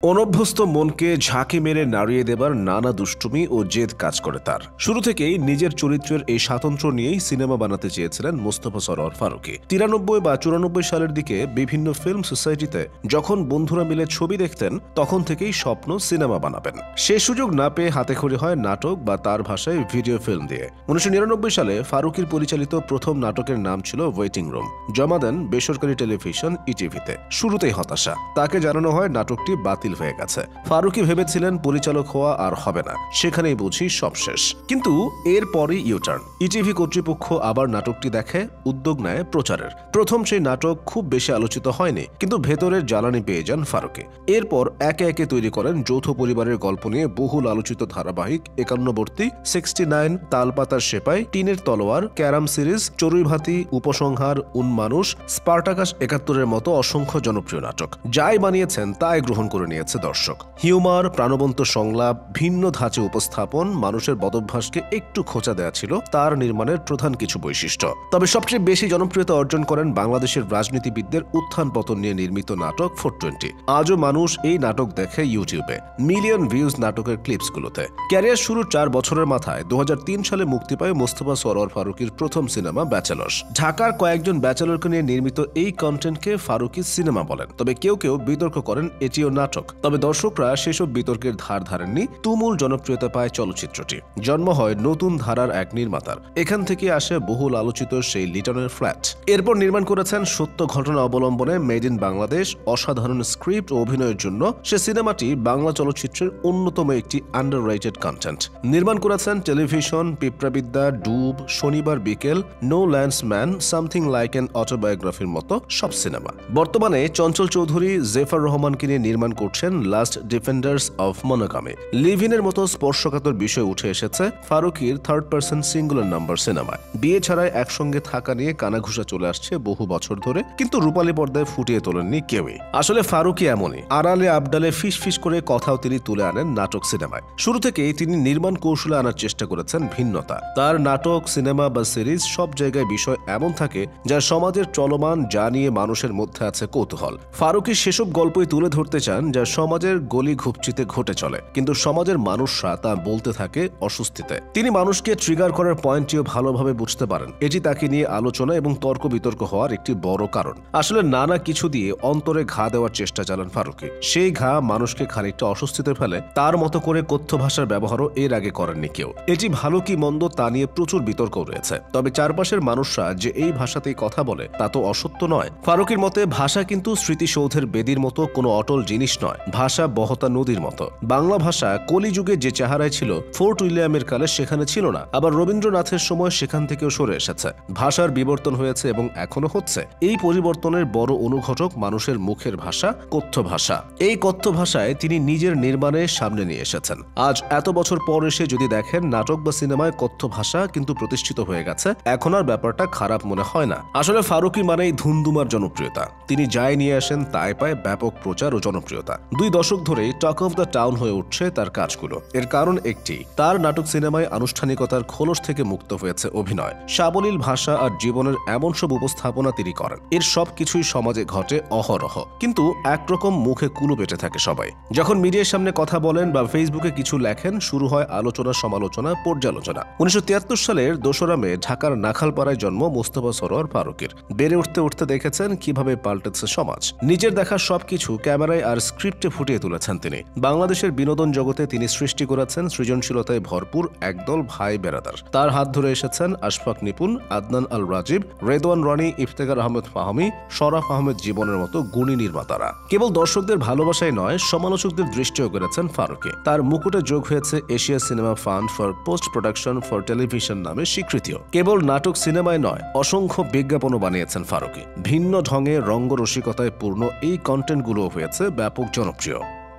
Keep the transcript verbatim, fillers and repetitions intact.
অনভ্যস্ত মনকে ঝাঁকি মেরে নাড়িয়ে দেবার নানা দুষ্টুমি ও জেদ কাজ করে তার। শুরু থেকেই নিজের চরিত্রের এই স্বাতন্ত্র্য নিয়েই সিনেমা বানাতে চেয়েছিলেন মোস্তফা সরোয়ার ফারুকী। তিরানব্বই বা চুরানব্বই সালের দিকে বিভিন্ন ফিল্ম সোসাইটিতে যখন বন্ধুরা মিলে ছবি দেখতেন, তখন থেকেই স্বপ্ন সিনেমা বানাবেন। সে সুযোগ না পেয়ে হাতেখড়ি হয় নাটক বা তার ভাষায় ভিডিও ফিল্ম দিয়ে। উনিশশো নিরানব্বই সালে ফারুকীর পরিচালিত প্রথম নাটকের নাম ছিল ওয়েটিং রুম। জমা দেন বেসরকারি টেলিভিশন ইটিভিতে। শুরুতেই হতাশা, তাকে জানানো হয় নাটকটি বাতিল হয়ে গেছে। ফারুকী ভেবেছিলেন পরিচালক হওয়া আর হবে না, সেখানেই বুঝি সব শেষ। কিন্তু এরপরই ইউটার্ন। ইটিভি কর্তৃপক্ষ আবার নাটকটি দেখে, উদ্যোগ নেয় প্রচারের। প্রথম সেই নাটক খুব বেশি আলোচিত হয়নি, কিন্তু ভেতরের জ্বালানি পেয়ে যান ফারুকী। এরপর একে একে তৈরি করেন যৌথ পরিবারের গল্প নিয়ে বহুল আলোচিত ধারাবাহিক একান্নবর্তী, সিক্সটি নাইন, তালপাতার সেপাই, টিনের তলোয়ার, ক্যারাম সিরিজ, চড়ুইভাতি, উপসংহার, উন্মানুষ, স্পার্টাকাস একাত্তরের মতো অসংখ্য জনপ্রিয় নাটক। যাই বানিয়েছেন তাই গ্রহণ করে নিয়েছে দর্শক। হিউমার, প্রাণবন্ত সংলাপ, ভিন্ন ধাঁচে উপস্থাপন, মানুষের বদভ্যাসকে একটু খোঁচা দেয়া ছিল তার নির্মাণের প্রধান কিছু বৈশিষ্ট্য। তবে সবচেয়ে বেশি জনপ্রিয়তা অর্জন করেন বাংলাদেশের রাজনীতিবিদদের উত্থান পতন নিয়ে নির্মিত নাটক ফোর টোয়েন্টি। আজও মানুষ এই নাটক দেখে ইউটিউবে, মিলিয়ন ভিউজ নাটকের ক্লিপসগুলোতে। ক্যারিয়ার শুরুর চার বছরের মাথায় দু হাজার তিন সালে মুক্তি পায় মোস্তফা সরোয়ার ফারুকীর প্রথম সিনেমা ব্যাচেলর্স। ঢাকার কয়েকজন ব্যাচেলরকে নিয়ে নির্মিত এই কন্টেন্টকে ফারুকী সিনেমা বলেন। তবে কেউ কেউ বিতর্ক করেন এটিও নাটক। তবে দর্শকরা সেসব বিতর্কের ধার ধারেননি। তুমুল জনপ্রিয়তা পায় চলচ্চিত্রটি। জন্ম হয় নতুন ধারার এক নির্মাতার। এখান থেকে আসে বহুল আলোচিত সেই লিটনের ফ্ল্যাট। এরপর নির্মাণ করেছেন সত্য ঘটনা অবলম্বনে মেড ইন বাংলাদেশ। অসাধারণ স্ক্রিপ্ট ও অভিনয়ের জন্য সে সিনেমাটি বাংলা চলচ্চিত্রের অন্যতম একটি আন্ডাররেটেড কন্টেন্ট। নির্মাণ করেছেন টেলিভিশন, পিঁপড়াবিদ্যা, ডুব, শনিবার বিকেল, no lands man, something like an অটোবায়োগ্রাফির মতো সব সিনেমা। বর্তমানে চঞ্চল চৌধুরী, জেফার রহমানকে নিয়ে নির্মাণ করছেন লাস্ট ডিফেন্ডার্স অফ মনোগামী। লিভিনের মতো স্পর্শকাতর বিষয় উঠে এসেছে ফারুকীর থার্ড পার্সন সিঙ্গুলার নাম্বার সিনেমায়। বিয়ে ছাড়াই একসঙ্গে থাকা নিয়ে কানাঘুষা চলে আসছে বহু বছর ধরে, কিন্তু রূপালী পর্দায় ফুটিয়ে তোলেননি কেউই। আসলে ফারুকী এমনই, আড়ালে আবডালে ফিস ফিস করে কথাও তিনি তুলে আনেন নাটক সিনেমায়। শুরু থেকেই তিনি নির্মাণ কৌশলে আনার চেষ্টা করেছেন ভিন্নতা। তার নাটক, সিনেমা বা সিরিজ সব জায়গায় বিষয় এমন থাকে যা সমাজের চলমান, যা নিয়ে মানুষের মধ্যে আছে কৌতূহল। ফারুকী সেসব গল্পই তুলে ধরতে চান যা সমাজের গলি ঘুপচিতে ঘটে চলে, কিন্তু সমাজের মানুষরা তা বলতে থাকে অস্বস্তিতে। তিনি মানুষকে ট্রিগার করার পয়েন্টটিও ভালোভাবে বুঝতে পারেন। এটি তাকে নিয়ে আলোচনা এবং তর্ক বিতর্ক হওয়ার একটি বড় কারণ। আসলে নানা কিছু দিয়ে অন্তরে ঘা দেওয়ার চেষ্টা চালান ফারুকী। সেই ঘা মানুষকে খানিকটা অস্বস্তিতে ফেলে। তার মতো করে কথ্য ভাষার ব্যবহারও এর আগে করেননি কেউ। এটি ভালো কি মন্দ তা নিয়ে প্রচুর বিতর্ক রয়েছে। তবে চারপাশের মানুষরা যে এই ভাষাতেই কথা বলে তা তো অসত্য নয়। ফারুকীর মতে ভাষা কিন্তু স্মৃতিসৌধের বেদির মতো কোনো অটল জিনিস নয়। ভাষা বহতা নদীর মতো। বাংলা ভাষা কলিযুগে যে চেহারায় ছিল ফোর্ট উইলিয়ামের কালে সেখানে ছিল না, আবার রবীন্দ্রনাথের সময় সেখান থেকেও সরে এসেছে। ভাষার বিবর্তন হয়েছে এবং এখনো হচ্ছে। এই পরিবর্তনের বড় অনুঘটক মানুষের মুখের ভাষা, কথ্য ভাষা। এই কথ্য ভাষায় তিনি নিজের নির্মাণে সামনে নিয়ে এসেছেন। আজ এত বছর পর এসে যদি দেখেন নাটক বা সিনেমায় কথ্য ভাষা কিন্তু প্রতিষ্ঠিত হয়ে গেছে, এখন আর ব্যাপারটা খারাপ মনে হয় না। আসলে ফারুকী মানেই ধুমধুমার জনপ্রিয়তা। তিনি যাই নিয়ে আসেন তাই পায় ব্যাপক প্রচার ও জনপ্রিয়তা। দুই দশক ধরেই টক অফ দ্য টাউন হয়ে উঠছে তার কাজগুলো। এর কারণ একটি, তার নাটক সিনেমায় আনুষ্ঠানিকতার খোলস থেকে মুক্ত হয়েছে অভিনয়। সাবলীল ভাষা আর জীবনের এমন সব উপস্থাপনা তিনি করেন, এর সব কিছুই সমাজে ঘটে অহরহ, কিন্তু একরকম মুখে কুলু বেটে থাকে সবাই। যখন মিডিয়ার সামনে কথা বলেন বা ফেসবুকে কিছু লেখেন, শুরু হয় আলোচনা, সমালোচনা, পর্যালোচনা। উনিশশো তিয়াত্তর সালের দোসরা মে ঢাকার নাখালপাড়ায় জন্ম মোস্তফা সরোয়ার ফারুকীর। বেড়ে উঠতে উঠতে দেখেছেন কিভাবে পাল্টেছে সমাজ। নিজের দেখা সবকিছু ক্যামেরায় আর স্ক্রিপ্টে ফুটিয়ে তুলেছেন তিনি। বাংলাদেশের বিনোদন জগতে তিনি সৃষ্টি করেছেন সৃজনশীলতায় ভরপুর একদল ভাই বেরাদার। তার হাত ধরে এসেছেন আশফাক নিপুন, আদনান আল রাজীব, রেদওয়ান রনি, ইফতেখার আহমেদ ফাহমি, শরাফ আহমেদ জীবনের মতো গুণী নির্মাতারা। কেবল দর্শকদের ভালোবাসায় নয়, সমালোচকদের দৃষ্টিও করেছেন ফারুকী। তার মুকুটে যোগ হয়েছে Asia cinema fund for post production for television নামে স্বীকৃতিও। কেবল নাটক সিনেমায় নয়, অসংখ্য বিজ্ঞাপনও বানিয়েছেন ফারুকী। ভিন্ন ঢঙে রঙ্গরসিকতায় পূর্ণ এই কন্টেন্টগুলো হয়েছে ব্যাপক জনপ্রিয়।